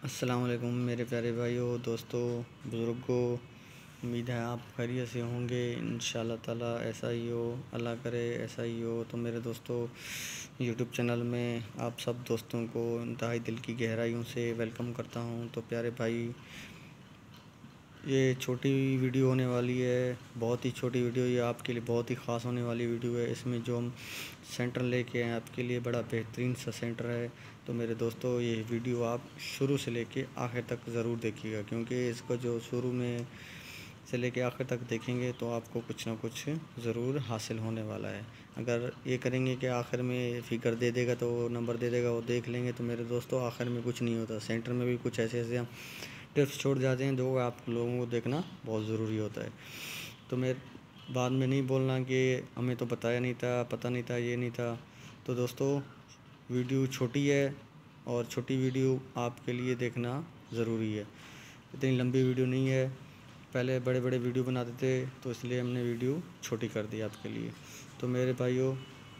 अस्सलाम वालेकुम मेरे प्यारे भाइयों, दोस्तों, बुज़ुर्गों। उम्मीद है आप खैरियत से होंगे। इंशाअल्लाह ताला ऐसा ही हो, अल्लाह करे ऐसा ही हो। तो मेरे दोस्तों, यूट्यूब चैनल में आप सब दोस्तों को इंतहाई दिल की गहराइयों से वेलकम करता हूं। तो प्यारे भाई, ये छोटी वीडियो होने वाली है, बहुत ही छोटी वीडियो। ये आपके लिए बहुत ही ख़ास होने वाली वीडियो है। इसमें जो हम सेंटर लेके आए आपके लिए, बड़ा बेहतरीन सा सेंटर है। तो मेरे दोस्तों, ये वीडियो आप शुरू से लेके आखिर तक ज़रूर देखिएगा, क्योंकि इसका जो शुरू में से लेके आखिर तक देखेंगे तो आपको कुछ ना कुछ ज़रूर हासिल होने वाला है। अगर ये करेंगे कि आखिर में फ़िगर दे देगा तो नंबर दे देगा, वो देख लेंगे, तो मेरे दोस्तों आखिर में कुछ नहीं होता। सेंटर में भी कुछ ऐसे ऐसे टिप्स छोड़ जाते हैं जो आप लोगों को देखना बहुत ज़रूरी होता है। तो मेरे बाद में नहीं बोलना कि हमें तो बताया नहीं था, पता नहीं था, ये नहीं था। तो दोस्तों, वीडियो छोटी है और छोटी वीडियो आपके लिए देखना ज़रूरी है। इतनी लंबी वीडियो नहीं है। पहले बड़े बड़े वीडियो बनाते थे, तो इसलिए हमने वीडियो छोटी कर दी आपके लिए। तो मेरे भाइयों,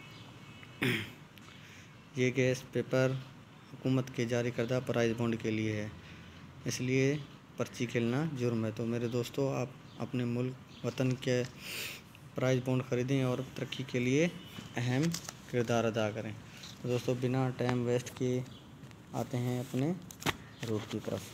ये गैस पेपर हुकूमत के जारी करदा प्राइज़ बॉन्ड के लिए है, इसलिए पर्ची खेलना जुर्म है। तो मेरे दोस्तों, आप अपने मुल्क वतन के प्राइज़ बॉन्ड ख़रीदें और तरक्की के लिए अहम किरदार अदा करें। तो दोस्तों, बिना टाइम वेस्ट किए आते हैं अपने रूट की तरफ।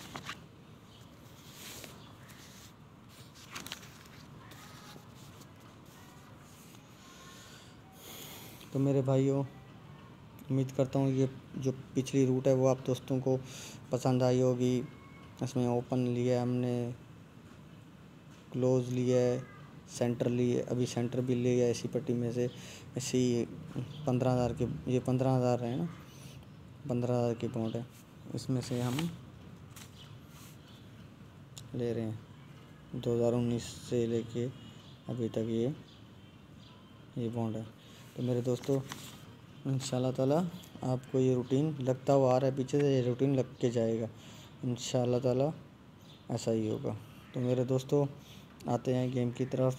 तो मेरे भाइयों, उम्मीद करता हूँ ये जो पिछली रूट है वो आप दोस्तों को पसंद आई होगी। इसमें ओपन लिया हमने, क्लोज़ लिया है, सेंटर लिए, अभी सेंटर भी लिया है इसी पट्टी में से। इसी 15,000 के, ये 15,000 है ना, 15,000 की बॉन्ड है। इसमें से हम ले रहे हैं 2019 से लेके अभी तक ये बॉन्ड है। तो मेरे दोस्तों, इंशाल्लाह ताला आपको ये रूटीन लगता हुआ आ रहा है पीछे से, ये रूटीन लग के जाएगा। इंशाल्लाह ताला ऐसा ही होगा। तो मेरे दोस्तों, आते हैं गेम की तरफ।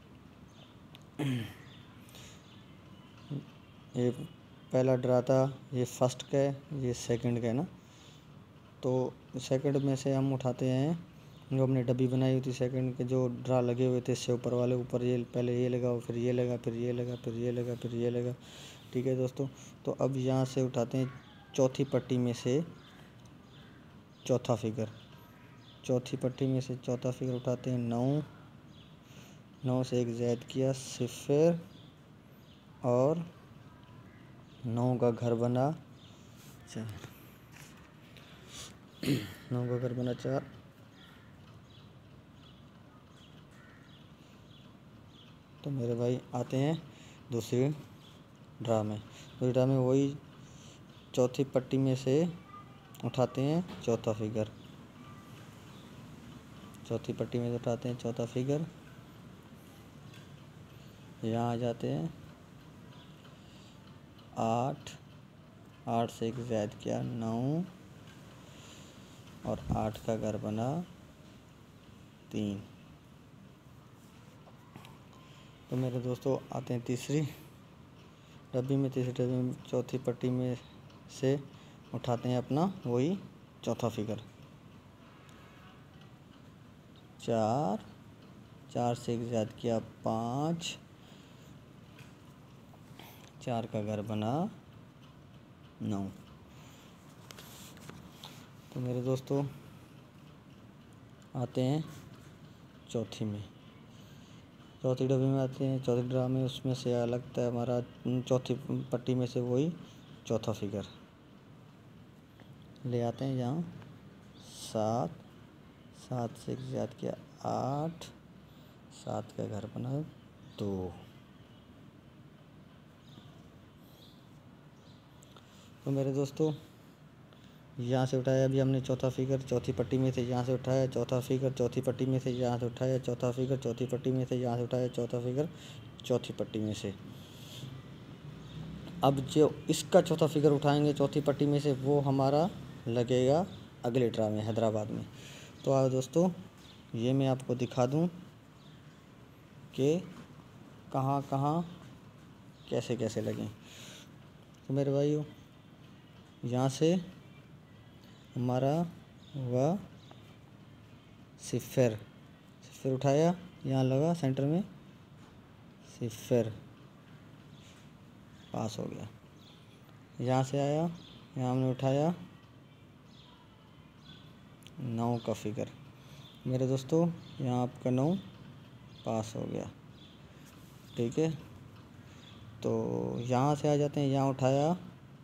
ये पहला ड्रा था, ये फर्स्ट का है, ये सेकंड का है ना। तो सेकंड में से हम उठाते हैं जो हमने डब्बी बनाई हुई थी। सेकंड के जो ड्रा लगे हुए थे इससे ऊपर वाले, ऊपर ये पहले ये लगा, फिर ये लगा, फिर ये लगा, फिर ये लगा, फिर ये लगा। ठीक है दोस्तों, तो अब यहाँ से उठाते हैं चौथी पट्टी में से चौथा फिगर। चौथी पट्टी में से चौथा फिगर उठाते हैं 9। 9 से एक ज़ायद किया 0 और 9 का घर बना 4। 9 का घर बना 4। तो मेरे भाई, आते हैं दूसरी ड्रा में। दूसरी ड्रा में वही चौथी पट्टी में से उठाते हैं चौथा फिगर। चौथी पट्टी में से उठाते हैं चौथा फिगर। यहाँ आ जाते हैं 8। 8 से एक ज़ायद किया 9 और 8 का घर बना 3। तो मेरे दोस्तों, आते हैं तीसरी डब्बी में। तीसरी डब्बी में चौथी पट्टी में से उठाते हैं अपना वही चौथा फिगर 4। 4 से एक ज़ायद किया 5। 4 का घर बना 9। तो मेरे दोस्तों, आते हैं चौथी में। चौथी डब्बी में आते हैं। चौथी ड्रा में उसमें से लगता है हमारा चौथी पट्टी में से वही चौथा फिगर ले आते हैं यहाँ 7। 7 से एक ज़ायद किया 8। 7 का घर बना 2। तो मेरे दोस्तों, यहाँ से उठाया अभी हमने चौथा फिगर चौथी पट्टी में से, यहाँ से उठाया चौथा फिगर चौथी पट्टी में से, यहाँ से उठाया चौथा फिगर चौथी पट्टी में से, यहाँ से उठाया चौथा फिगर चौथी पट्टी में से। अब जो इसका चौथा फिगर उठाएंगे चौथी पट्टी में से, वो हमारा लगेगा अगले ड्रा में, हैदराबाद में। तो आओ दोस्तों, ये मैं आपको दिखा दूँ कि कहाँ कहाँ कैसे कैसे लगें। तो मेरे भाइयों, यहाँ से हमारा व सिफर। सिफर उठाया, यहाँ लगा सेंटर में, सिफर पास हो गया। यहाँ से आया, यहाँ हमने उठाया 9 का फिगर। मेरे दोस्तों यहाँ आपका 9 पास हो गया। ठीक है, तो यहाँ से आ जाते हैं, यहाँ उठाया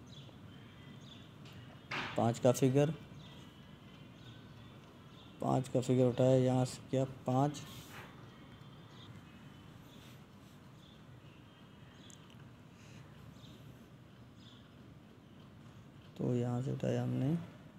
5 का फिगर, 5 का फिगर उठाया, यहाँ से किया 5, तो यहाँ से उठाया हमने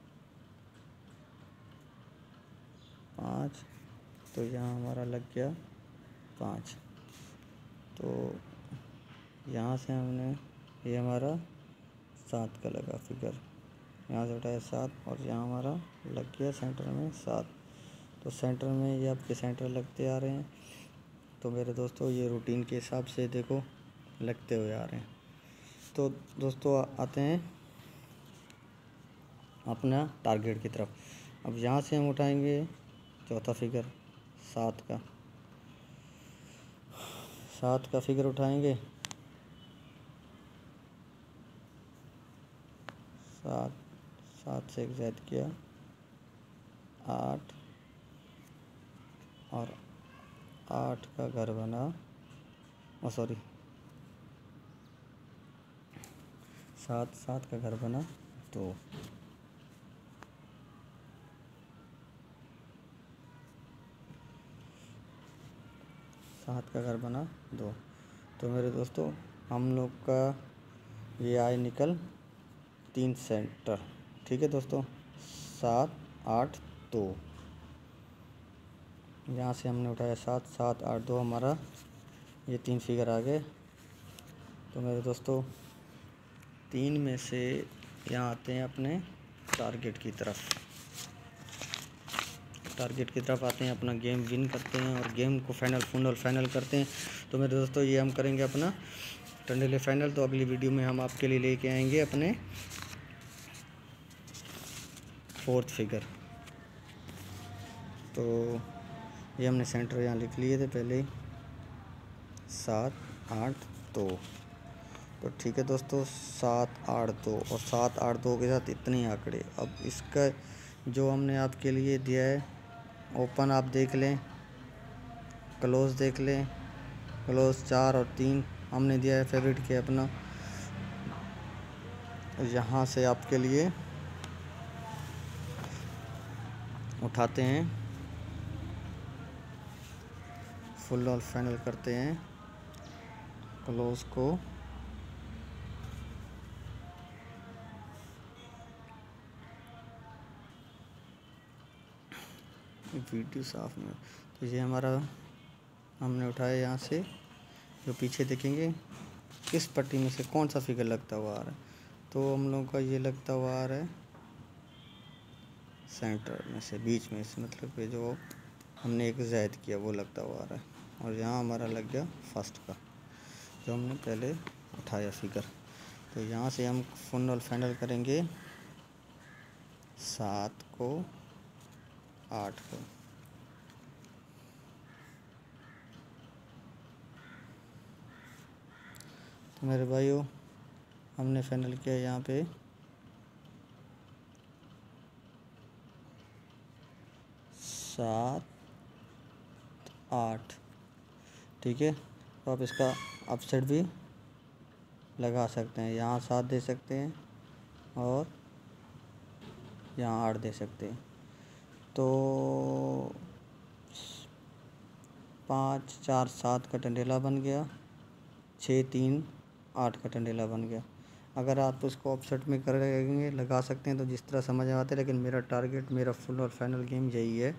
5, तो यहाँ हमारा लग गया 5। तो यहाँ से हमने, ये हमारा 7 का लगा फिगर, यहाँ से उठाया 7 और यहाँ हमारा लग गया सेंटर में 7। तो सेंटर में ये आपके सेंटर लगते आ रहे हैं। तो मेरे दोस्तों ये रूटीन के हिसाब से देखो लगते हुए आ रहे हैं। तो दोस्तों आते हैं अपना टारगेट की तरफ। अब यहाँ से हम उठाएंगे चौथा फिगर 7 का, 7 का फिगर उठाएंगे, 7 से एक ज़ायद किया 8 और 8 का घर बना, सॉरी 7 का घर बना 2। सात का घर बना 2। तो मेरे दोस्तों हम लोग का ये आए निकल 3 सेंटर। ठीक है दोस्तों, 7 8 2, यहाँ से हमने उठाया 7 7 8 2, हमारा ये 3 फिगर आ गए। तो मेरे दोस्तों 3 में से यहाँ आते हैं अपने टारगेट की तरफ। टारगेट की तरफ आते हैं, अपना गेम विन करते हैं और गेम को फाइनल करते हैं। तो मेरे दोस्तों ये हम करेंगे अपना टंडेले फाइनल। तो अगली वीडियो में हम आपके लिए लेके आएंगे अपने 4th फिगर। तो ये हमने सेंटर यहाँ लिख लिए थे पहले ही, 7 8 2। तो ठीक है दोस्तों, 7 8 2 और 7 8 2 के साथ इतने आंकड़े। अब इसका जो हमने आपके लिए दिया है, ओपन आप देख लें, क्लोज देख लें। क्लोज 4 और 3 हमने दिया है फेवरेट के अपना। यहाँ से आपके लिए उठाते हैं, फुल और फाइनल करते हैं क्लोज को। वीडियो साफ में, तो ये हमारा हमने उठाया यहाँ से। जो पीछे देखेंगे किस पट्टी में से कौन सा फिगर लगता हुआ आ रहा है, तो हम लोगों का ये लगता हुआ आ रहा है सेंटर में से, बीच में से, मतलब कि जो हमने एक ज़ायद किया वो लगता हुआ आ रहा है। और यहाँ हमारा लग गया फर्स्ट का, जो हमने पहले उठाया फिगर। तो यहाँ से हम फुल और फाइनल करेंगे 7 को 8 को। तो मेरे भाइयों हमने फाइनल किया यहाँ पे 7 8। ठीक है, तो आप इसका अपसेट भी लगा सकते हैं, यहाँ 7 दे सकते हैं और यहाँ 8 दे सकते हैं। तो 5 4 7 का टंडेला बन गया, 6 3 8 का टंडेला बन गया। अगर आप उसको ऑफसेट में करेंगे लगा सकते हैं, तो जिस तरह समझ आते हैं। लेकिन मेरा टारगेट, मेरा फुल और फाइनल गेम यही है,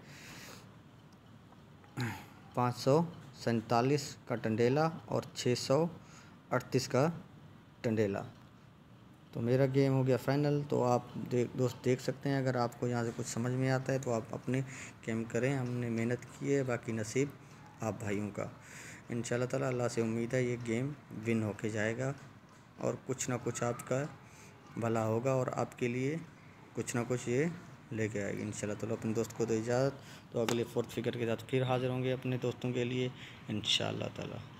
547 का टंडेला और 638 का टंडेला। तो मेरा गेम हो गया फाइनल। तो आप दोस्त देख सकते हैं, अगर आपको यहाँ से कुछ समझ में आता है तो आप अपने गेम करें। हमने मेहनत की है, बाकी नसीब आप भाइयों का। इंशाल्लाह ताला अल्लाह से उम्मीद है ये गेम विन होके जाएगा और कुछ ना कुछ आपका भला होगा और आपके लिए कुछ ना कुछ ये लेके आएगी इंशाल्लाह। तो अपने दोस्त को दो इजाज़त। तो अगले फोर्थ फिगर के साथ फिर हाज़िर होंगे अपने दोस्तों के लिए इंशाल्लाह ताला।